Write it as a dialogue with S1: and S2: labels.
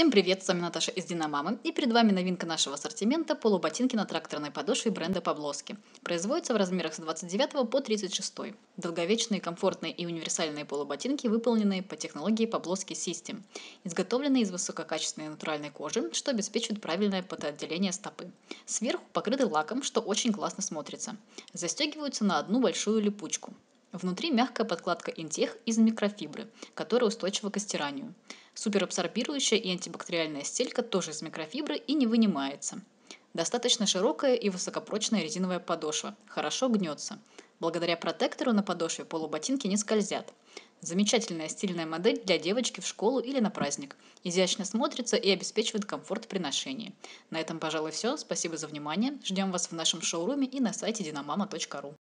S1: Всем привет, с вами Наташа из Диномамы, и перед вами новинка нашего ассортимента – полуботинки на тракторной подошве бренда Павловски. Производятся в размерах с 29 по 36. Долговечные, комфортные и универсальные полуботинки, выполненные по технологии Pavlovsky System, изготовленные из высококачественной натуральной кожи, что обеспечивает правильное потоотделение стопы. Сверху покрыты лаком, что очень классно смотрится. Застегиваются на одну большую липучку. Внутри мягкая подкладка Интех из микрофибры, которая устойчива к стиранию. Суперабсорбирующая и антибактериальная стелька тоже из микрофибры и не вынимается. Достаточно широкая и высокопрочная резиновая подошва, хорошо гнется. Благодаря протектору на подошве полуботинки не скользят. Замечательная стильная модель для девочки в школу или на праздник. Изящно смотрится и обеспечивает комфорт при ношении. На этом, пожалуй, все. Спасибо за внимание. Ждем вас в нашем шоуруме и на сайте dinamama.ru.